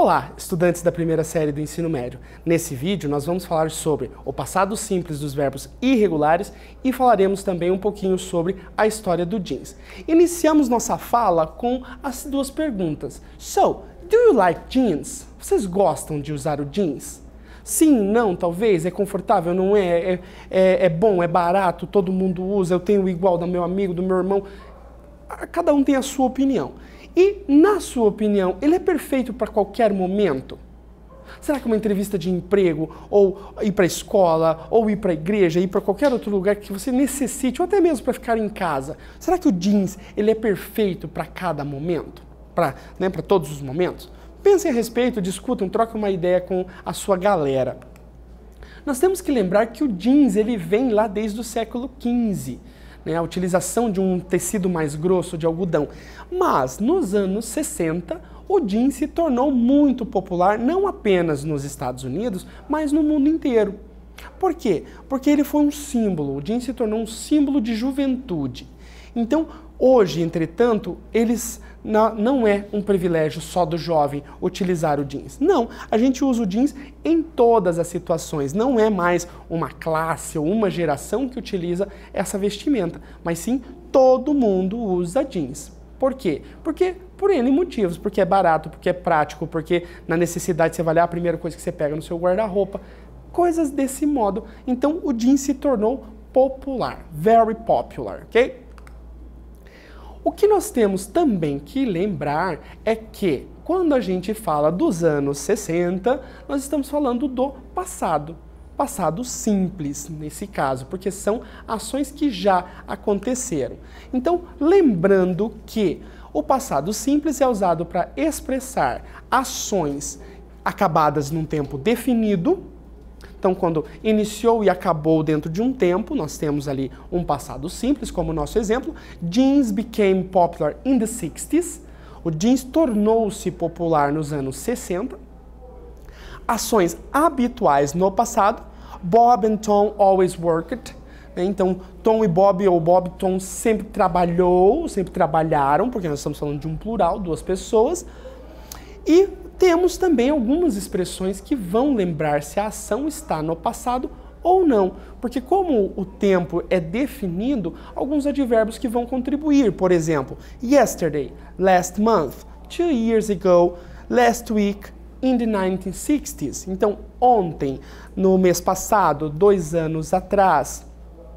Olá, estudantes da primeira série do ensino médio. Nesse vídeo nós vamos falar sobre o passado simples dos verbos irregulares e falaremos também um pouquinho sobre a história do jeans. Iniciamos nossa fala com as duas perguntas. So, do you like jeans? Vocês gostam de usar o jeans? Sim, não, talvez, é confortável, não é? É bom, é barato, todo mundo usa, eu tenho igual do meu amigo, do meu irmão. Cada um tem a sua opinião. E, na sua opinião, ele é perfeito para qualquer momento? Será que uma entrevista de emprego, ou ir para a escola, ou ir para a igreja, ir para qualquer outro lugar que você necessite, ou até mesmo para ficar em casa, será que o jeans ele é perfeito para cada momento? Para todos os momentos? Pensem a respeito, discutam, troquem uma ideia com a sua galera. Nós temos que lembrar que o jeans ele vem lá desde o século XV. A utilização de um tecido mais grosso de algodão. Mas, nos anos 60, o jeans se tornou muito popular, não apenas nos Estados Unidos, mas no mundo inteiro. Por quê? Porque ele foi um símbolo, o jeans se tornou um símbolo de juventude. Então, hoje, entretanto, não é um privilégio só do jovem utilizar o jeans. Não, a gente usa o jeans em todas as situações. Não é mais uma classe ou uma geração que utiliza essa vestimenta, mas sim todo mundo usa jeans. Por quê? Porque por N motivos. Porque é barato, porque é prático, porque na necessidade você vai lá, a primeira coisa que você pega no seu guarda-roupa. Coisas desse modo. Então o jeans se tornou popular. Very popular, ok? O que nós temos também que lembrar é que, quando a gente fala dos anos 60, nós estamos falando do passado. Passado simples, nesse caso, porque são ações que já aconteceram. Então, lembrando que o passado simples é usado para expressar ações acabadas num tempo definido. Então, quando iniciou e acabou dentro de um tempo, nós temos ali um passado simples, como o nosso exemplo. Jeans became popular in the 60s. O jeans tornou-se popular nos anos 60. Ações habituais no passado. Bob and Tom always worked. Então, Tom e Bob, ou Bob e Tom, sempre trabalharam, porque nós estamos falando de um plural, duas pessoas. E temos também algumas expressões que vão lembrar se a ação está no passado ou não, porque como o tempo é definido, alguns advérbios que vão contribuir, por exemplo, yesterday, last month, 2 years ago, last week, in the 1960s. Então, ontem, no mês passado, 2 anos atrás,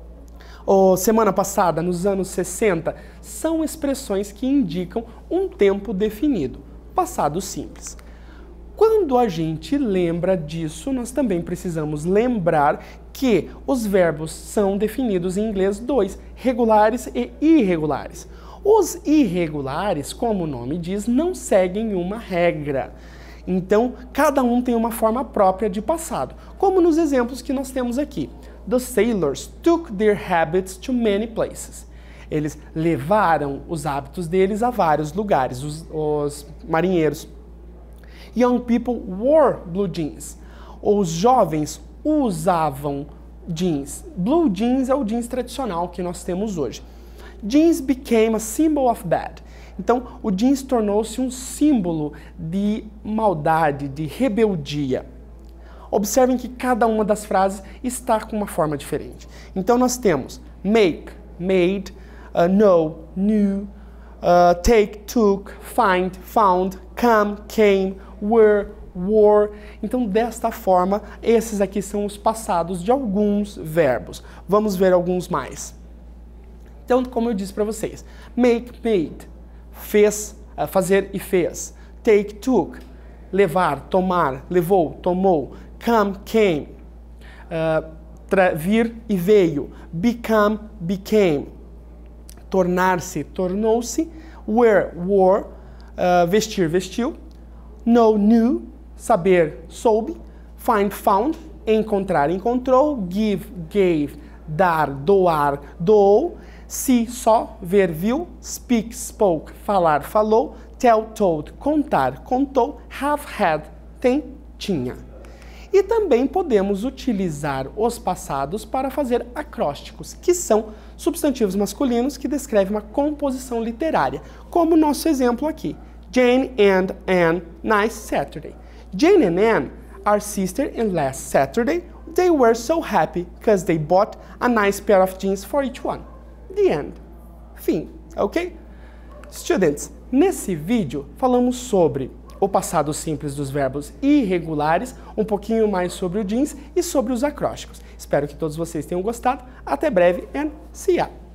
ou semana passada, nos anos 60, são expressões que indicam um tempo definido, passado simples. Quando a gente lembra disso, nós também precisamos lembrar que os verbos são definidos em inglês dois, regulares e irregulares. Os irregulares, como o nome diz, não seguem uma regra. Então, cada um tem uma forma própria de passado, como nos exemplos que nós temos aqui. The sailors took their habits to many places. Eles levaram os hábitos deles a vários lugares, os marinheiros. Young people wore blue jeans. Os jovens usavam jeans. Blue jeans é o jeans tradicional que nós temos hoje. Jeans became a symbol of bad. Então, o jeans tornou-se um símbolo de maldade, de rebeldia. Observem que cada uma das frases está com uma forma diferente. Então, nós temos make, made, know, knew, take, took, find, found, come, came, were, wore. Então, desta forma, esses aqui são os passados de alguns verbos. Vamos ver alguns mais. Então, como eu disse para vocês, make, made, fez, fazer e fez. Take, took, levar, tomar, levou, tomou. Come, came, vir e veio. Become, became. Tornar-se, tornou-se. Wear, wore, vestir, vestiu. Know, knew, saber, soube. Find, found, encontrar, encontrou. Give, gave, dar, doar, doou. See, só, ver, viu. Speak, spoke, falar, falou. Tell, told, contar, contou. Have, had, tem, tinha. E também podemos utilizar os passados para fazer acrósticos, que são substantivos masculinos que descrevem uma composição literária, como o nosso exemplo aqui. Jane and Anne, nice Saturday. Jane and Anne are sisters, and last Saturday they were so happy because they bought a nice pair of jeans for each one. The end. Fim, ok? Students, nesse vídeo falamos sobre o passado simples dos verbos irregulares, um pouquinho mais sobre o jeans e sobre os acrósticos. Espero que todos vocês tenham gostado. Até breve and see ya!